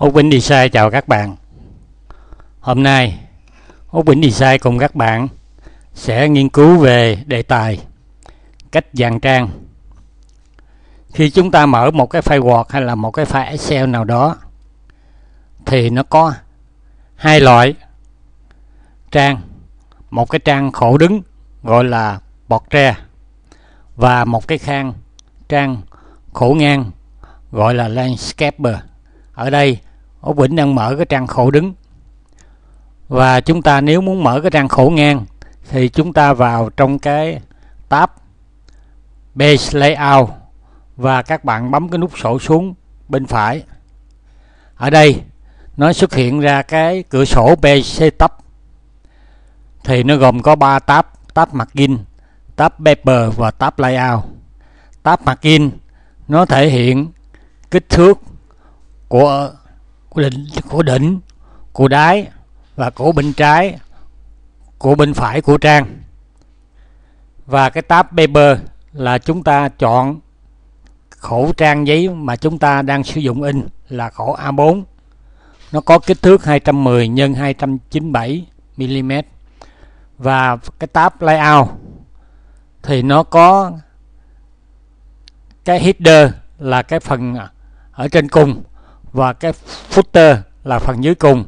Úc Bỉnh Design chào các bạn. Hôm nay Úc Bỉnh Design cùng các bạn sẽ nghiên cứu về đề tài cách dàn trang. Khi chúng ta mở một cái file Word hay là một cái file Excel nào đó thì nó có hai loại trang. Một cái trang khổ đứng gọi là portrait và một cái trang khổ ngang gọi là landscaper. Ở đây Úc Bỉnh đang mở cái trang khổ đứng, và chúng ta nếu muốn mở cái trang khổ ngang thì chúng ta vào trong cái tab Page Layout và các bạn bấm cái nút sổ xuống bên phải. Ở đây nó xuất hiện ra cái cửa sổ Page Setup, thì nó gồm có 3 tab: tab Margin, tab Paper và tab Layout. Tab Margin nó thể hiện kích thước của đỉnh, của đáy và của bên trái, của bên phải của trang. Và cái tab Paper là chúng ta chọn khổ trang giấy mà chúng ta đang sử dụng in là khổ A4. Nó có kích thước 210 x 297 mm. Và cái tab Layout thì nó có cái header là cái phần ở trên cùng và cái footer là phần dưới cùng.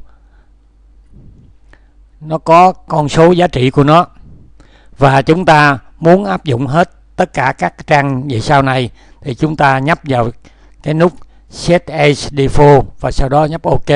Nó có con số giá trị của nó, và chúng ta muốn áp dụng hết tất cả các trang về sau này thì chúng ta nhấp vào cái nút Set as Default và sau đó nhấp OK.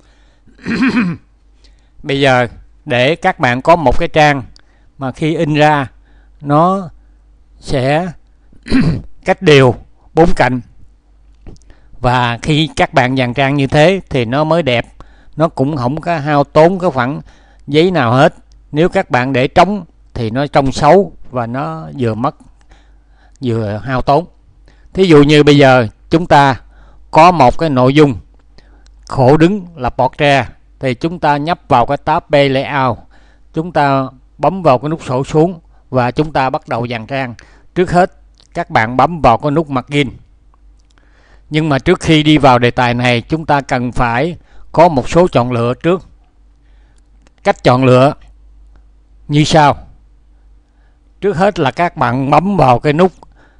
Bây giờ để các bạn có một cái trang mà khi in ra nó sẽ cách đều 4 cạnh, và khi các bạn dàn trang như thế thì nó mới đẹp. Nó cũng không có hao tốn cái khoản giấy nào hết. Nếu các bạn để trống thì nó trông xấu và nó vừa mất vừa hao tốn. Thí dụ như bây giờ chúng ta có một cái nội dung khổ đứng là portrait, thì chúng ta nhấp vào cái tab Page Layout, chúng ta bấm vào cái nút sổ xuống và chúng ta bắt đầu dàn trang. Trước hết các bạn bấm vào cái nút Margin. Nhưng mà trước khi đi vào đề tài này, chúng ta cần phải có một số chọn lựa trước. Cách chọn lựa như sau. Trước hết là các bạn bấm vào cái nút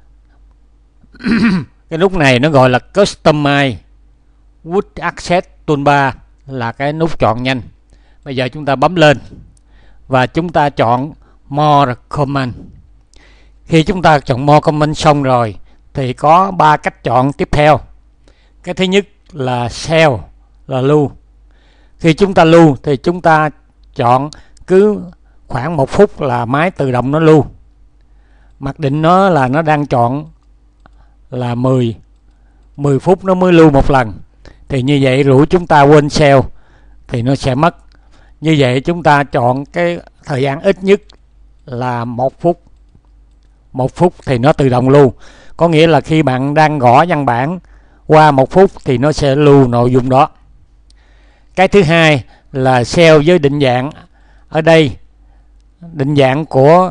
cái nút này nó gọi là Customize with Access Toolbar, là cái nút chọn nhanh. Bây giờ chúng ta bấm lên và chúng ta chọn More Command. Khi chúng ta chọn More Command xong rồi thì có 3 cách chọn tiếp theo. Cái thứ nhất là Save, là lưu. Khi chúng ta lưu thì chúng ta chọn cứ khoảng 1 phút là máy tự động nó lưu. Mặc định nó là nó đang chọn là 10 phút nó mới lưu một lần. Thì như vậy rủi chúng ta quên save thì nó sẽ mất. Như vậy chúng ta chọn cái thời gian ít nhất là 1 phút. 1 phút thì nó tự động lưu. Có nghĩa là khi bạn đang gõ văn bản qua 1 phút thì nó sẽ lưu nội dung đó. Cái thứ hai là save với định dạng. Ở đây định dạng của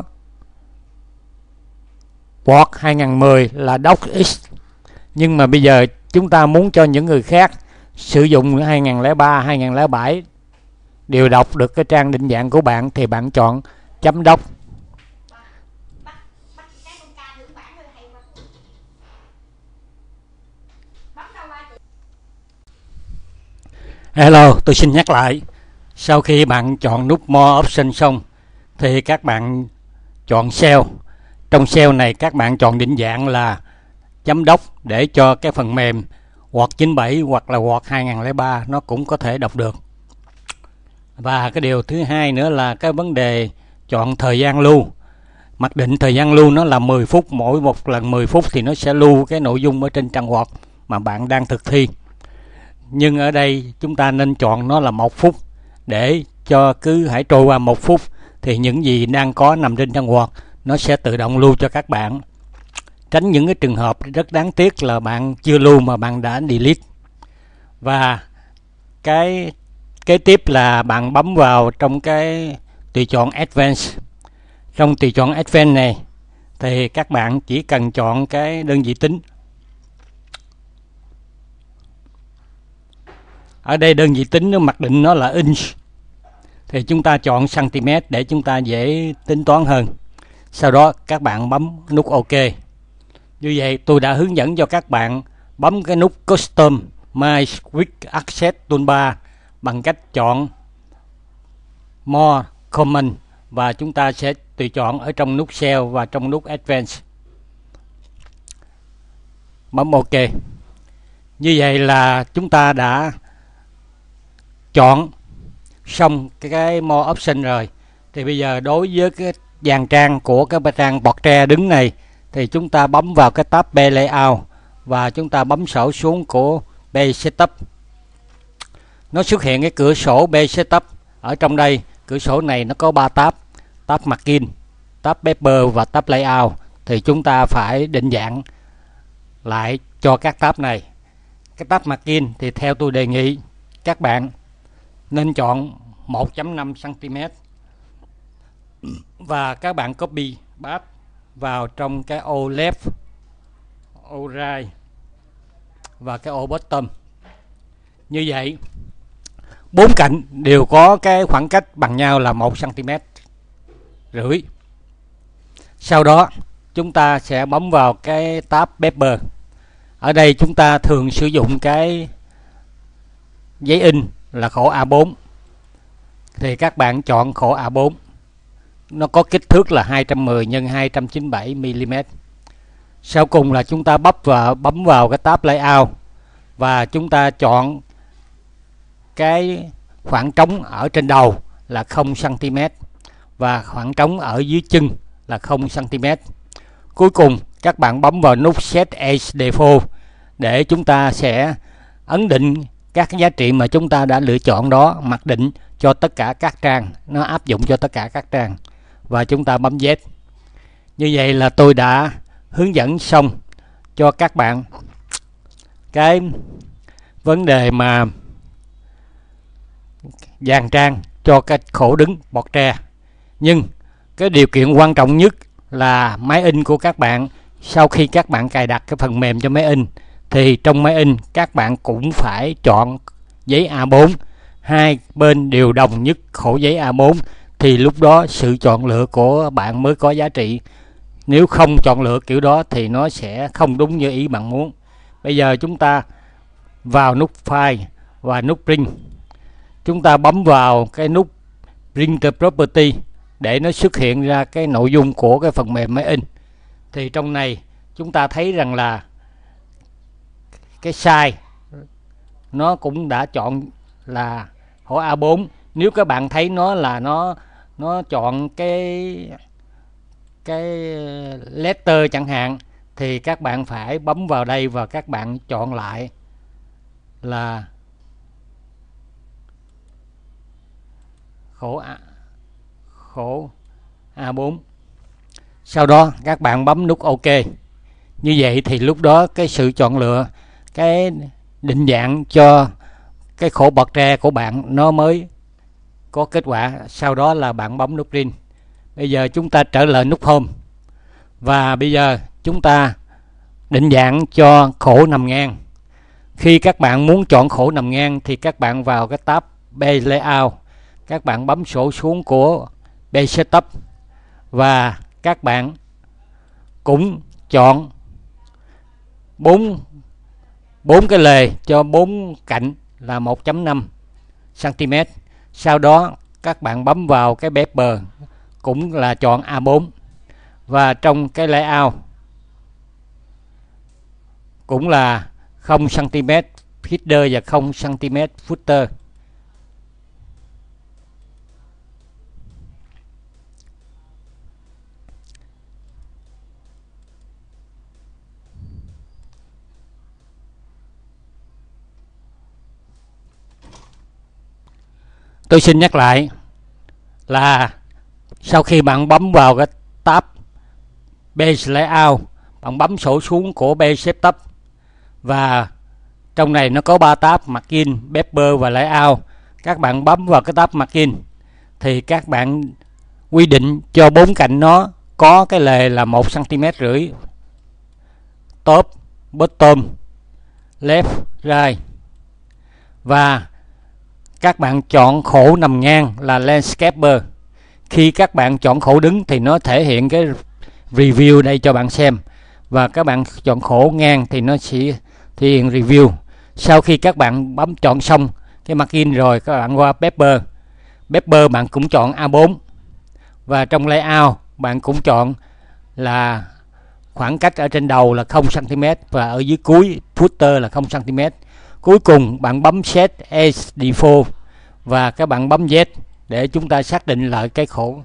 Word 2010 là DocX. Nhưng mà bây giờ chúng ta muốn cho những người khác sử dụng 2003, 2007 đều đọc được cái trang định dạng của bạn thì bạn chọn .doc. Hello, tôi xin nhắc lại. Sau khi bạn chọn nút More Option xong thì các bạn chọn Cell. Trong cell này các bạn chọn định dạng là .doc để cho cái phần mềm Word 97 hoặc là Word 2003 nó cũng có thể đọc được. Và cái điều thứ hai nữa là cái vấn đề chọn thời gian lưu. Mặc định thời gian lưu nó là 10 phút, mỗi một lần 10 phút thì nó sẽ lưu cái nội dung ở trên trang Word mà bạn đang thực thi. Nhưng ở đây chúng ta nên chọn nó là 1 phút, để cho cứ hãy trôi qua 1 phút thì những gì đang có nằm trên trang Word nó sẽ tự động lưu cho các bạn. Tránh những cái trường hợp rất đáng tiếc là bạn chưa lưu mà bạn đã delete. Và cái kế tiếp là bạn bấm vào trong cái tùy chọn Advanced. Trong tùy chọn Advanced này thì các bạn chỉ cần chọn cái đơn vị tính. Ở đây đơn vị tính nó mặc định nó là inch, thì chúng ta chọn cm để chúng ta dễ tính toán hơn. Sau đó các bạn bấm nút OK. Như vậy tôi đã hướng dẫn cho các bạn bấm cái nút Custom My Quick Access Toolbar bằng cách chọn More Command, và chúng ta sẽ tùy chọn ở trong nút Shell và trong nút Advanced. Bấm OK. Như vậy là chúng ta đã chọn xong cái More Option rồi. Thì bây giờ đối với cái dàn trang của cái trang portrait đứng này thì chúng ta bấm vào cái tab Page Layout và chúng ta bấm sổ xuống của Page Setup. Nó xuất hiện cái cửa sổ Page Setup. Ở trong đây cửa sổ này nó có 3 tab: tab Margin, tab Paper và tab Layout. Thì chúng ta phải định dạng lại cho các tab này. Cái tab Margin thì theo tôi đề nghị các bạn nên chọn 1.5 cm và các bạn copy paste vào trong cái ô left, ô right và cái ô bottom. Như vậy 4 cạnh đều có cái khoảng cách bằng nhau là 1,5 cm. Sau đó chúng ta sẽ bấm vào cái tab Paper. Ở đây chúng ta thường sử dụng cái giấy in là khổ A4, thì các bạn chọn khổ A4. Nó có kích thước là 210 x 297 mm. Sau cùng là chúng ta bấm vào cái tab Layout và chúng ta chọn cái khoảng trống ở trên đầu là 0 cm và khoảng trống ở dưới chân là 0 cm. Cuối cùng các bạn bấm vào nút Set As Default để chúng ta sẽ ấn định các giá trị mà chúng ta đã lựa chọn đó, mặc định cho tất cả các trang, nó áp dụng cho tất cả các trang, và chúng ta bấm Yes. Như vậy là tôi đã hướng dẫn xong cho các bạn cái vấn đề mà dàn trang cho cái khổ đứng portrait. Nhưng cái điều kiện quan trọng nhất là máy in của các bạn. Sau khi các bạn cài đặt cái phần mềm cho máy in thì trong máy in các bạn cũng phải chọn giấy A4, hai bên đều đồng nhất khổ giấy A4, thì lúc đó sự chọn lựa của bạn mới có giá trị. Nếu không chọn lựa kiểu đó thì nó sẽ không đúng như ý bạn muốn. Bây giờ chúng ta vào nút File và nút Print. Chúng ta bấm vào cái nút Printer Property để nó xuất hiện ra cái nội dung của cái phần mềm máy in. Thì trong này chúng ta thấy rằng là cái size nó cũng đã chọn là khổ A4. Nếu các bạn thấy nó là nó chọn cái letter chẳng hạn, thì các bạn phải bấm vào đây và các bạn chọn lại là khổ A4. Sau đó các bạn bấm nút OK. Như vậy thì lúc đó cái sự chọn lựa, cái định dạng cho cái khổ portrait của bạn nó mới có kết quả. Sau đó là bạn bấm nút Print. Bây giờ chúng ta trở lại nút Home và bây giờ chúng ta định dạng cho khổ nằm ngang. Khi các bạn muốn chọn khổ nằm ngang thì các bạn vào cái tab Page Layout, các bạn bấm sổ xuống của Page Setup và các bạn cũng chọn 4 cái lề cho 4 cạnh là 1.5 cm. Sau đó các bạn bấm vào cái Paper, cũng là chọn A4, và trong cái Layout cũng là 0 cm header và 0 cm footer. Tôi xin nhắc lại là sau khi bạn bấm vào cái tab Page Layout, bạn bấm sổ xuống của Page Setup và trong này nó có 3 tab Margin, Paper và Layout. Các bạn bấm vào cái tab Margin thì các bạn quy định cho 4 cạnh nó có cái lề là 1,5 cm, top, bottom, left, right, và các bạn chọn khổ nằm ngang là Landscaper. Khi các bạn chọn khổ đứng thì nó thể hiện cái review đây cho bạn xem, và các bạn chọn khổ ngang thì nó sẽ thể hiện review. Sau khi các bạn bấm chọn xong cái margin rồi, các bạn qua paper. Paper bạn cũng chọn A4, và trong layout bạn cũng chọn là khoảng cách ở trên đầu là 0 cm và ở dưới cuối footer là 0 cm. Cuối cùng bạn bấm set as default và các bạn bấm yes để chúng ta xác định lại cái khổ.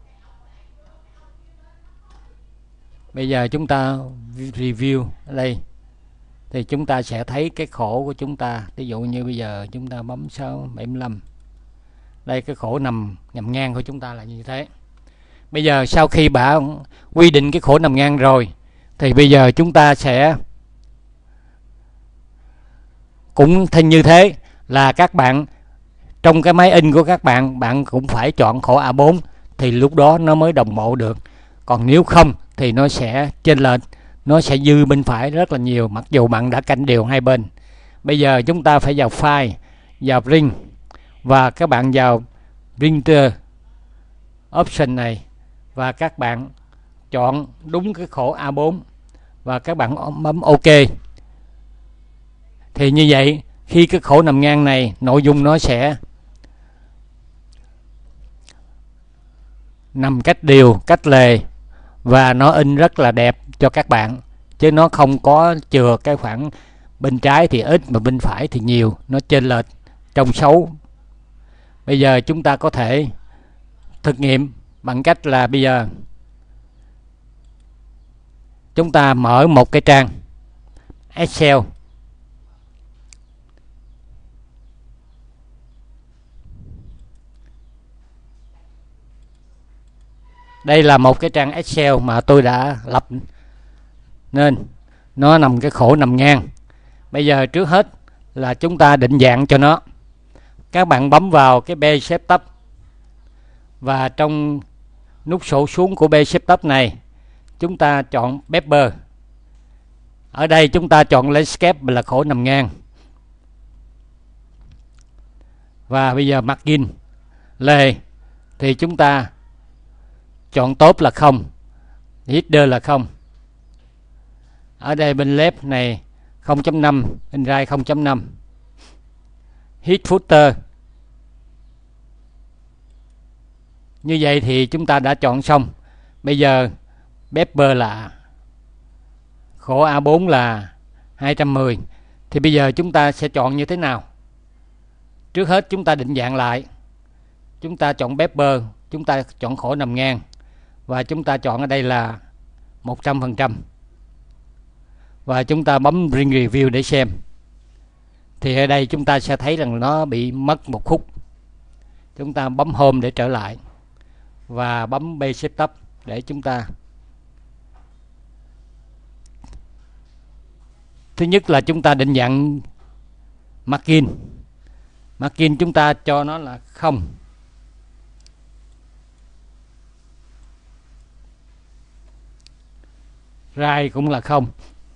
Bây giờ chúng ta review ở đây thì chúng ta sẽ thấy cái khổ của chúng ta. Ví dụ như bây giờ chúng ta bấm 675. Đây cái khổ nằm ngang của chúng ta là như thế. Bây giờ sau khi bạn quy định cái khổ nằm ngang rồi thì bây giờ chúng ta sẽ cũng như thế là các bạn trong cái máy in của các bạn cũng phải chọn khổ A4 thì lúc đó nó mới đồng bộ được. Còn nếu không thì nó sẽ chênh lệch, nó sẽ dư bên phải rất là nhiều mặc dù bạn đã canh đều hai bên. Bây giờ chúng ta phải vào file, vào print và các bạn vào printer option này và các bạn chọn đúng cái khổ A4 và các bạn bấm OK. Thì như vậy khi cái khổ nằm ngang này nội dung nó sẽ nằm cách đều, cách lề và nó in rất là đẹp cho các bạn, chứ nó không có chừa cái khoảng bên trái thì ít mà bên phải thì nhiều, nó chênh lệch trông xấu. Bây giờ chúng ta có thể thực nghiệm bằng cách là bây giờ chúng ta mở một cái trang Excel. Đây là một cái trang Excel mà tôi đã lập nên nó nằm cái khổ nằm ngang. Bây giờ trước hết là chúng ta định dạng cho nó. Các bạn bấm vào cái B Shape Tab và trong nút sổ xuống của B Shape Tab này chúng ta chọn Paper. Ở đây chúng ta chọn Landscape là khổ nằm ngang. Và bây giờ margin lề thì chúng ta chọn top là 0, header là 0. Ở đây bên left này 0.5, bên right 0.5. Hit footer. Như vậy thì chúng ta đã chọn xong. Bây giờ paper là khổ A4 là 210. Thì bây giờ chúng ta sẽ chọn như thế nào? Trước hết chúng ta định dạng lại. Chúng ta chọn paper, chúng ta chọn khổ nằm ngang và chúng ta chọn ở đây là 100%. Và chúng ta bấm Print Review để xem. Thì ở đây chúng ta sẽ thấy rằng nó bị mất một khúc. Chúng ta bấm Home để trở lại và bấm B Shape Tab để chúng ta. Thứ nhất là chúng ta định dạng margin. Margin chúng ta cho nó là 0. Right cũng là 0.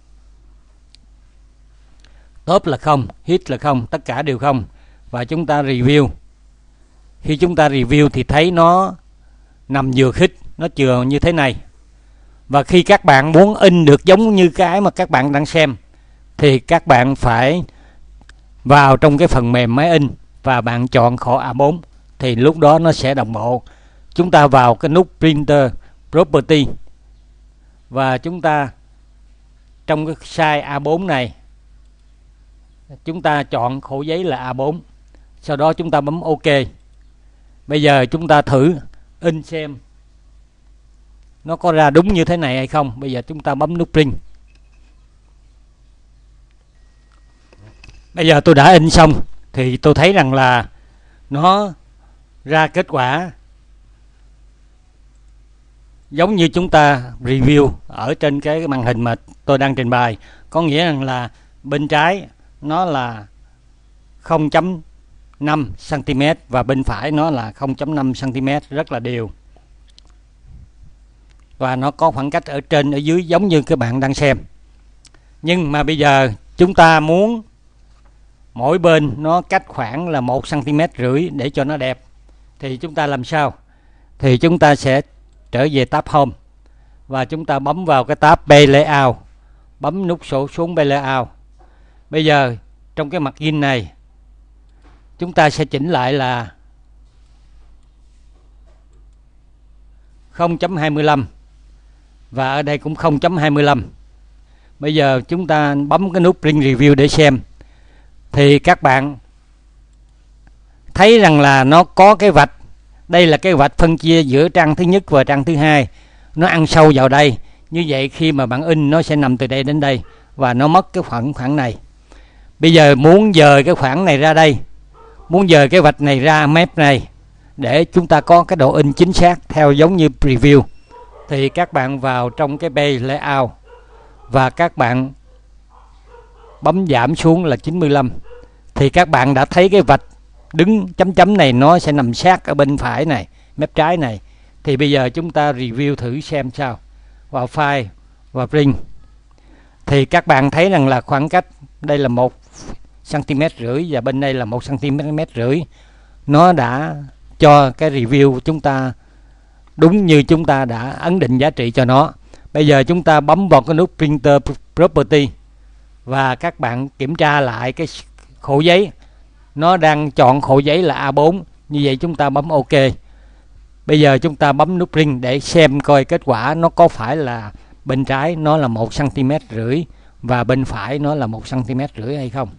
Top là 0, hit là 0, tất cả đều 0. Và chúng ta review. Khi chúng ta review thì thấy nó nằm vừa khít, nó chừa như thế này. Và khi các bạn muốn in được giống như cái mà các bạn đang xem thì các bạn phải vào trong cái phần mềm máy in và bạn chọn khổ A4 thì lúc đó nó sẽ đồng bộ. Chúng ta vào cái nút Printer Property và chúng ta trong cái size A4 này chúng ta chọn khổ giấy là A4. Sau đó chúng ta bấm OK. Bây giờ chúng ta thử in xem nó có ra đúng như thế này hay không. Bây giờ chúng ta bấm nút Print. Bây giờ tôi đã in xong thì tôi thấy rằng là nó ra kết quả giống như chúng ta review ở trên cái màn hình mà tôi đang trình bày. Có nghĩa rằng là bên trái nó là 0.5 cm và bên phải nó là 0.5 cm, rất là đều. Và nó có khoảng cách ở trên ở dưới giống như các bạn đang xem. Nhưng mà bây giờ chúng ta muốn mỗi bên nó cách khoảng là 1,5 cm để cho nó đẹp. Thì chúng ta làm sao? Thì chúng ta sẽ trở về tab Home và chúng ta bấm vào cái tab Page Layout, bấm nút số xuống Page Layout. Bây giờ trong cái mặt in này chúng ta sẽ chỉnh lại là 0.25 và ở đây cũng 0.25. Bây giờ chúng ta bấm cái nút Print Review để xem. Thì các bạn thấy rằng là nó có cái vạch. Đây là cái vạch phân chia giữa trang thứ nhất và trang thứ hai. Nó ăn sâu vào đây. Như vậy khi mà bạn in nó sẽ nằm từ đây đến đây và nó mất cái khoảng này. Bây giờ muốn dời cái khoảng này ra đây, muốn dời cái vạch này ra mép này để chúng ta có cái độ in chính xác theo giống như preview, thì các bạn vào trong cái Page Layout và các bạn bấm giảm xuống là 95. Thì các bạn đã thấy cái vạch đứng chấm chấm này nó sẽ nằm sát ở bên phải này, mép trái này. Thì bây giờ chúng ta review thử xem sao. Vào File và Print. Thì các bạn thấy rằng là khoảng cách đây là 1,5 cm và bên đây là 1,5 cm. Nó đã cho cái review chúng ta đúng như chúng ta đã ấn định giá trị cho nó. Bây giờ chúng ta bấm vào cái nút Printer Property và các bạn kiểm tra lại cái khổ giấy. Nó đang chọn khổ giấy là A4. Như vậy chúng ta bấm OK. Bây giờ chúng ta bấm nút Print để xem coi kết quả nó có phải là bên trái nó là 1,5 cm và bên phải nó là 1,5 cm hay không.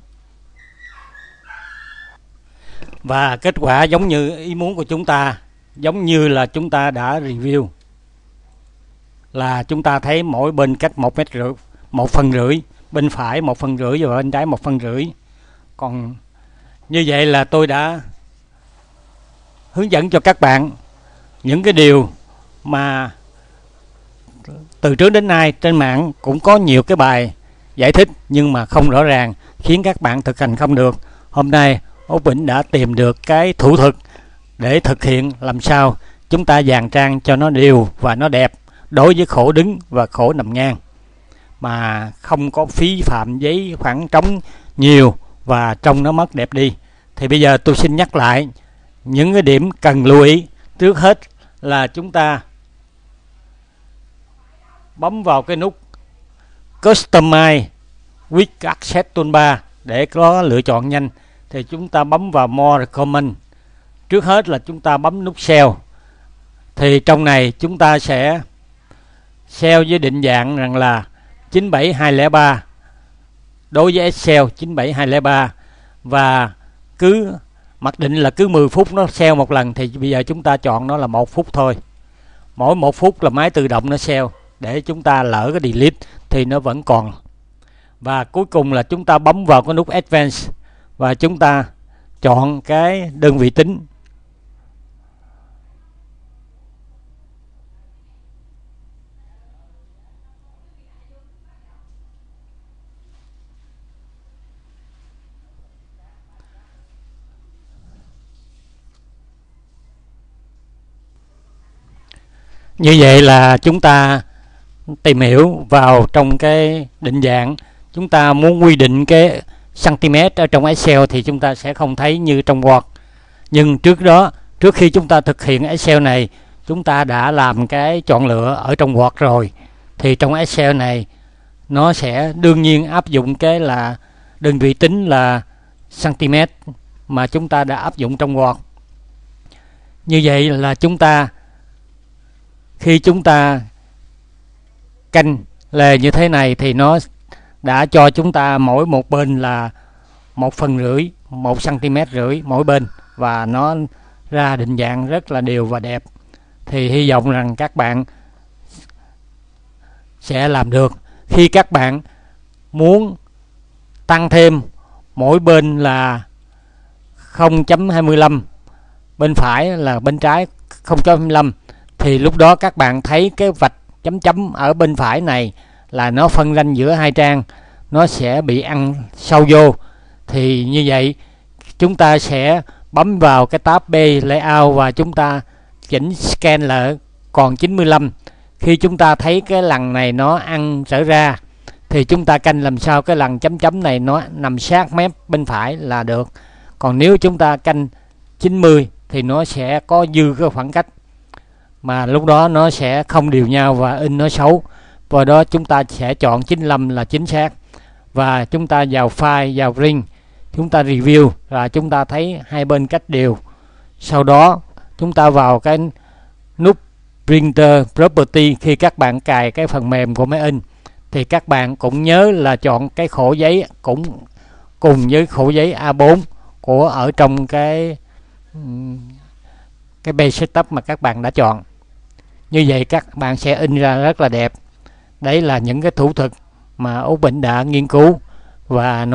Và kết quả giống như ý muốn của chúng ta, giống như là chúng ta đã review, là chúng ta thấy mỗi bên cách 1,5 m, bên phải 1,5 m và bên trái 1,5 m. Còn như vậy là tôi đã hướng dẫn cho các bạn những cái điều mà từ trước đến nay trên mạng cũng có nhiều cái bài giải thích nhưng mà không rõ ràng, khiến các bạn thực hành không được. Hôm nay Út Vĩnh đã tìm được cái thủ thuật để thực hiện làm sao chúng ta dàn trang cho nó đều và nó đẹp đối với khổ đứng và khổ nằm ngang, mà không có phí phạm giấy khoảng trống nhiều và trông nó mất đẹp đi. Thì bây giờ tôi xin nhắc lại những cái điểm cần lưu ý. Trước hết là chúng ta bấm vào cái nút Customize with Access Toolbar để có lựa chọn nhanh. Thì chúng ta bấm vào More Recommend. Trước hết là chúng ta bấm nút Cell. Thì trong này chúng ta sẽ cell với định dạng rằng là 97203 đối với Excel 97203, và cứ mặc định là cứ 10 phút nó cell một lần. Thì bây giờ chúng ta chọn nó là 1 phút thôi. Mỗi 1 phút là máy tự động nó cell, để chúng ta lỡ cái delete thì nó vẫn còn. Và cuối cùng là chúng ta bấm vào cái nút Advanced và chúng ta chọn cái đơn vị tính. Như vậy là chúng ta tìm hiểu vào trong cái định dạng. Chúng ta muốn quy định cái cm ở trong Excel thì chúng ta sẽ không thấy như trong Word. Nhưng trước khi chúng ta thực hiện Excel này, chúng ta đã làm cái chọn lựa ở trong Word rồi. Thì trong Excel này nó sẽ đương nhiên áp dụng cái là đơn vị tính là cm mà chúng ta đã áp dụng trong Word. Như vậy là khi chúng ta canh lề như thế này thì nó đã cho chúng ta mỗi một bên là 1,5 cm mỗi bên, và nó ra định dạng rất là đều và đẹp. Thì hy vọng rằng các bạn sẽ làm được. Khi các bạn muốn tăng thêm mỗi bên là 0.25, bên phải là bên trái 0.25, thì lúc đó các bạn thấy cái vạch chấm chấm ở bên phải này là nó phân ranh giữa hai trang, nó sẽ bị ăn sâu vô. Thì như vậy chúng ta sẽ bấm vào cái tab B Layout và chúng ta chỉnh Scan là còn 95. Khi chúng ta thấy cái lần này nó ăn trở ra thì chúng ta canh làm sao cái lần chấm chấm này nó nằm sát mép bên phải là được. Còn nếu chúng ta canh 90 thì nó sẽ có dư cái khoảng cách, mà lúc đó nó sẽ không đều nhau và in nó xấu. Và đó chúng ta sẽ chọn 95 là chính xác. Và chúng ta vào file, vào ring, chúng ta review và chúng ta thấy hai bên cách đều. Sau đó chúng ta vào cái nút Printer Property. Khi các bạn cài cái phần mềm của máy in thì các bạn cũng nhớ là chọn cái khổ giấy cũng cùng với khổ giấy A4 của ở trong cái page setup mà các bạn đã chọn. Như vậy các bạn sẽ in ra rất là đẹp. Đấy là những cái thủ thuật mà Út Bỉnh đã nghiên cứu và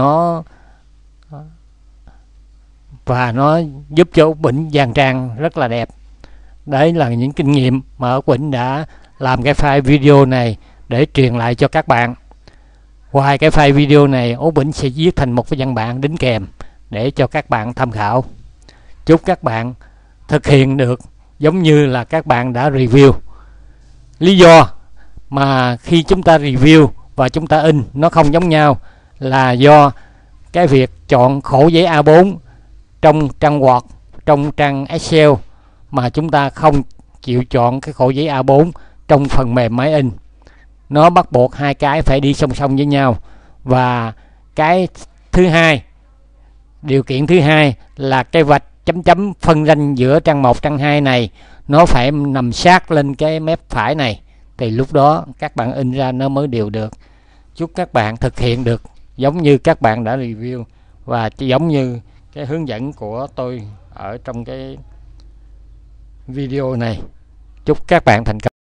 nó giúp cho Út Bỉnh dàn trang rất là đẹp. Đấy là những kinh nghiệm mà Út Bỉnh đã làm cái file video này để truyền lại cho các bạn. Ngoài cái file video này, Út Bỉnh sẽ viết thành một cái văn bản đính kèm để cho các bạn tham khảo. Chúc các bạn thực hiện được giống như là các bạn đã review. Lý do mà khi chúng ta review và chúng ta in nó không giống nhau là do cái việc chọn khổ giấy A4 trong trang Word, trong trang Excel, mà chúng ta không chịu chọn cái khổ giấy A4 trong phần mềm máy in. Nó bắt buộc hai cái phải đi song song với nhau. Và cái thứ hai, điều kiện thứ hai là cái vạch chấm chấm phân ranh giữa trang 1 trang 2 này nó phải nằm sát lên cái mép phải này, thì lúc đó các bạn in ra nó mới đều được. Chúc các bạn thực hiện được giống như các bạn đã review và giống như cái hướng dẫn của tôi ở trong cái video này. Chúc các bạn thành công.